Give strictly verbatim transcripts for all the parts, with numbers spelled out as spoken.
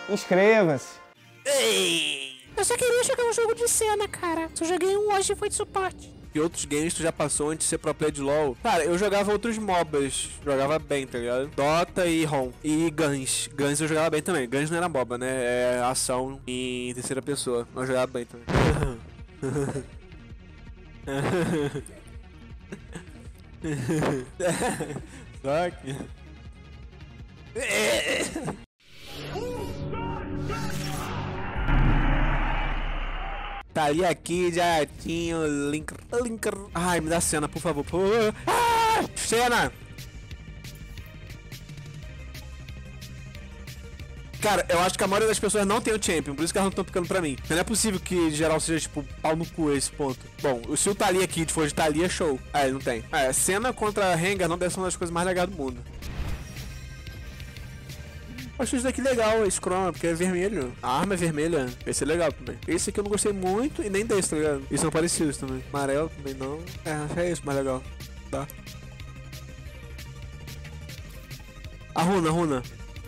inscreva-se. Ei! Eu só queria jogar um jogo de cena, cara. Só joguei um hoje e foi de suporte. E outros games tu já passou antes de ser pro player de LoL? Cara, eu jogava outros MOBAs. Jogava bem, tá ligado? Dota e ROM. E Guns. Guns eu jogava bem também. Guns não era MOBA, né? É ação em terceira pessoa. Eu jogava bem também. Só que... Estaria aqui, já tinha o link, link. Ai, me dá cena, por favor. Por... Ah, cena! Cara, eu acho que a maioria das pessoas não tem o Champion, por isso que elas não estão ficando pra mim. Não é possível que, em geral, seja, tipo, pau no cu esse ponto. Bom, se o Thalia Kid for de Thalia, show. Ah, ele não tem. Ah, cena contra Rengar não deve ser uma das coisas mais legais do mundo. Eu acho isso daqui legal, esse chroma, porque é vermelho. A arma é vermelha, esse é legal também. Esse aqui eu não gostei muito e nem desse, tá ligado? Isso são parecidos também. Amarelo também não. É, acho que é esse mais legal. Tá. A runa, a runa.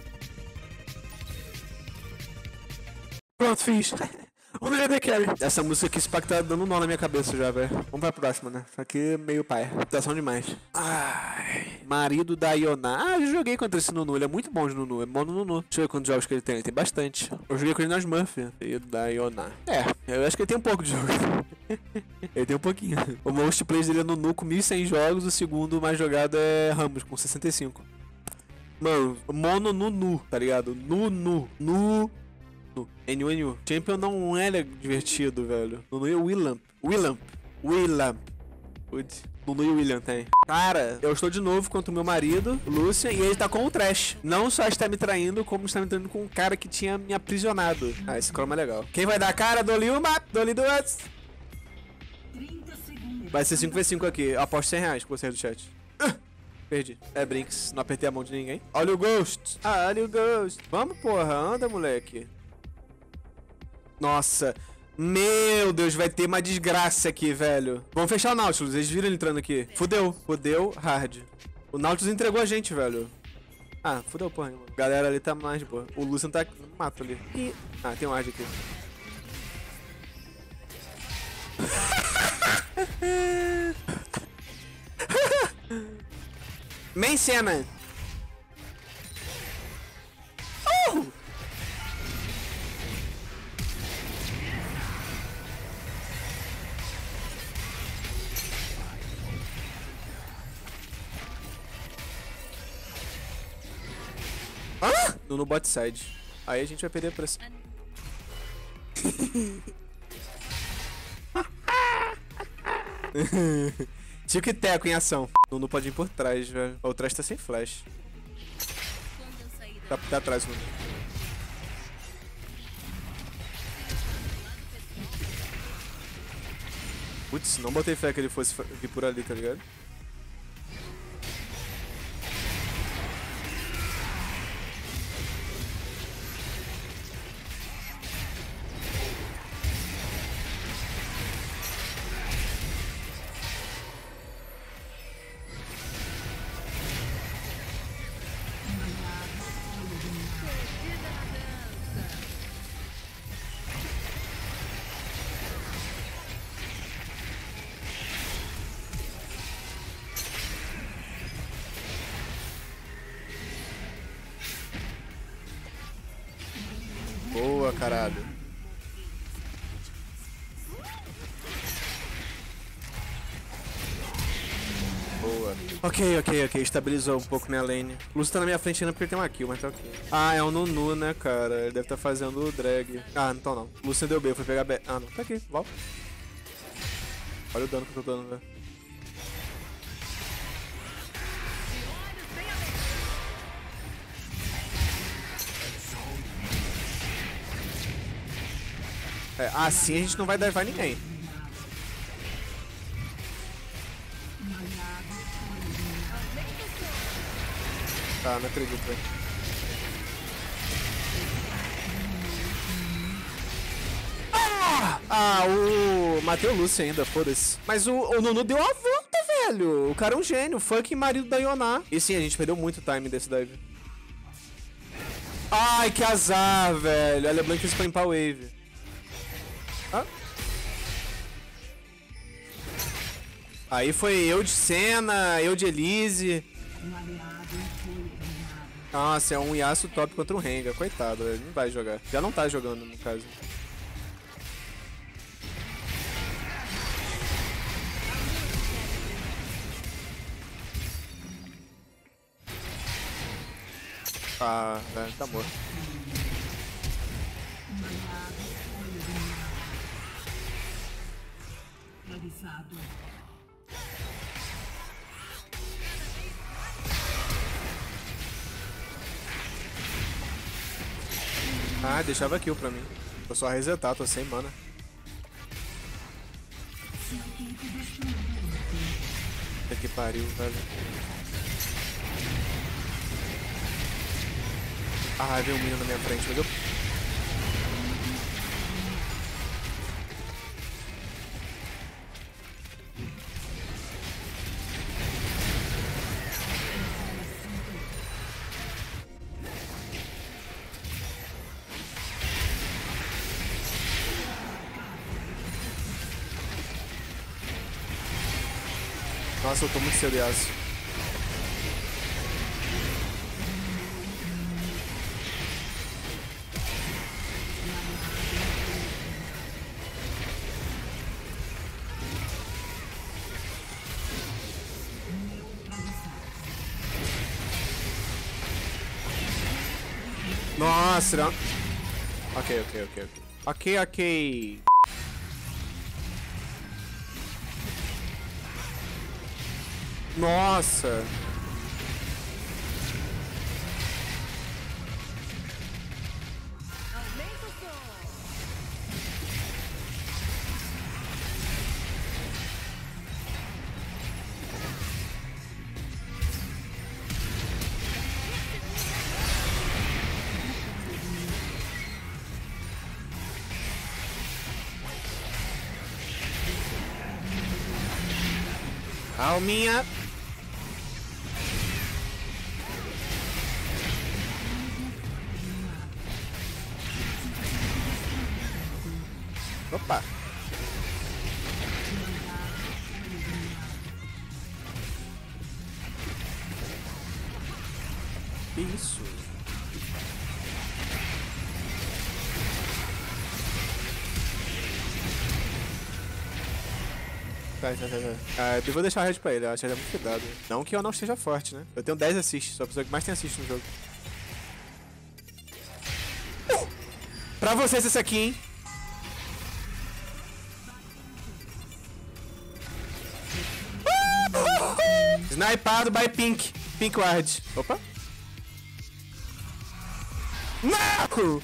Pronto, fiz. Vamos ver The Carry. Essa música aqui, esse pack tá dando um nó na minha cabeça já, velho. Vamos pra próxima, né? Isso aqui é meio pai. Reputação demais. Ai. Marido da Ioná. Ah, eu joguei contra esse Nunu. Ele é muito bom de Nunu. É bom no Nunu. Deixa eu ver quantos jogos que ele tem. Ele tem bastante. Eu joguei com ele nas Smurf. Marido da Ioná. É, eu acho que ele tem um pouco de jogo. Ele tem um pouquinho. O most plays dele é Nunu com mil e cem jogos. O segundo mais jogado é Ramos com sessenta e cinco. Mano, mono Nunu, tá ligado? Nunu. Nu. N U N U. Champion não era divertido, velho. Nunu e Willamp. Willamp. Willamp. Nunu e William tem. Cara, eu estou de novo contra o meu marido, Lucian, e ele tá com o Trash. Não só está me traindo, como está me traindo com um cara que tinha me aprisionado. Ah, esse chroma é legal. Quem vai dar a cara? Dou-lhe uma, dou-lhe duas. Vai ser cinco por cinco aqui. Eu aposto cem reais com você do chat. Uh, perdi. É Brinks. Não apertei a mão de ninguém. Olha o Ghost. Ah, olha o Ghost. Vamos, porra. Anda, moleque. Nossa, meu Deus, vai ter uma desgraça aqui, velho. Vamos fechar o Nautilus, eles viram ele entrando aqui. Fudeu, fudeu, hard. O Nautilus entregou a gente, velho. Ah, fudeu, porra, mano. Galera ali tá mais, pô. O Lucian tá no mato ali. E... Ah, tem um hard aqui. Main cena. Uh! Ah! No, no bot side. Aí a gente vai perder a pressão. Tico e teco em ação. Nuno pode ir por trás, velho. O trás tá sem flash. Tá, tá atrás, mano. Putz, não botei fé que ele fosse vir por ali, tá ligado? Boa, caralho. Boa. Ok, ok, ok. Estabilizou um pouco minha lane. O Lúcio tá na minha frente ainda porque ele tem uma kill, mas tá ok. Ah, é um Nunu, né, cara? Ele deve estar tá fazendo o drag. Ah, então não. O Lúcio deu B, foi pegar B. Ah, não. Tá aqui, volta. Olha o dano que eu tô dando, velho. É, assim a gente não vai daivar ninguém. Tá, não acredito, velho. Ah! Ah, o... Matei o Lucian ainda, foda-se. Mas o, o Nunu deu a volta, velho. O cara é um gênio. Fucking marido da Ioná. E sim, a gente perdeu muito time desse dive. Ai, que azar, velho. A LeBlanc quis limpar o wave. Ah. Aí foi eu de Senna, eu de Elise. Nossa, é um Yasuo top contra um Rengar. Coitado, ele não vai jogar. Já não tá jogando, no caso. Ah, é, tá morto. Ah, deixava kill pra mim. Vou só resetar, tô sem mana. Puta que pariu, velho. Ah, veio um menino na minha frente, meu Deus. Nossa, eu tô muito cedo, Yasuo. Nossa, não. Ok, ok, ok, ok. Ok, ok. Nossa. Alminha. Opa. Que isso? Tá, tá, tá, tá. Ah, eu vou deixar a red pra ele, eu acho que ele é muito cuidado. Não que eu não esteja forte, né? Eu tenho dez assists, sou a pessoa que mais tem assist no jogo. Uh! Pra vocês esse aqui, hein? Uh! Snipado by Pink. Pink Ward. Opa. Não!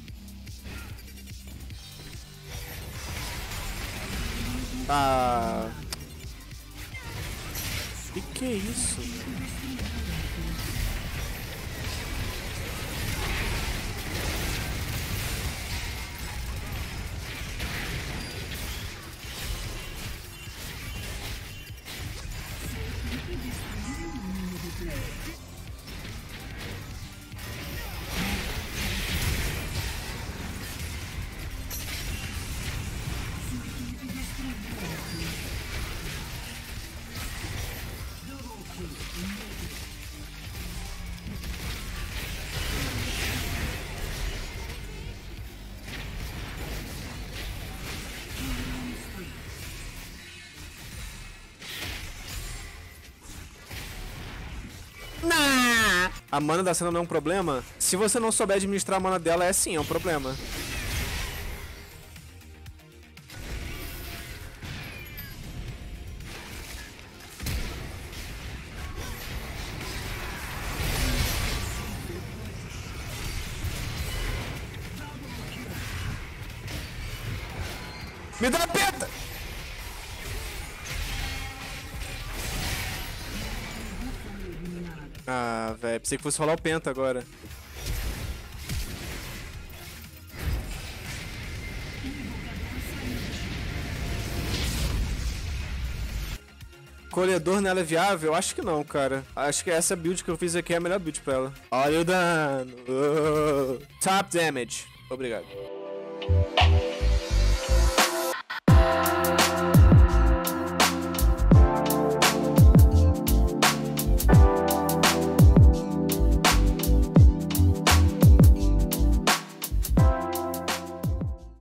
Ah. Que que é isso? Nah! A mana da Senna não é um problema? Se você não souber administrar a mana dela, é sim, é um problema. Me dá a peta! Ah, velho, pensei que fosse rolar o penta agora. Colhedor nela é viável? Acho que não, cara. Acho que essa build que eu fiz aqui é a melhor build pra ela. Olha o dano. Oh. Top damage. Obrigado.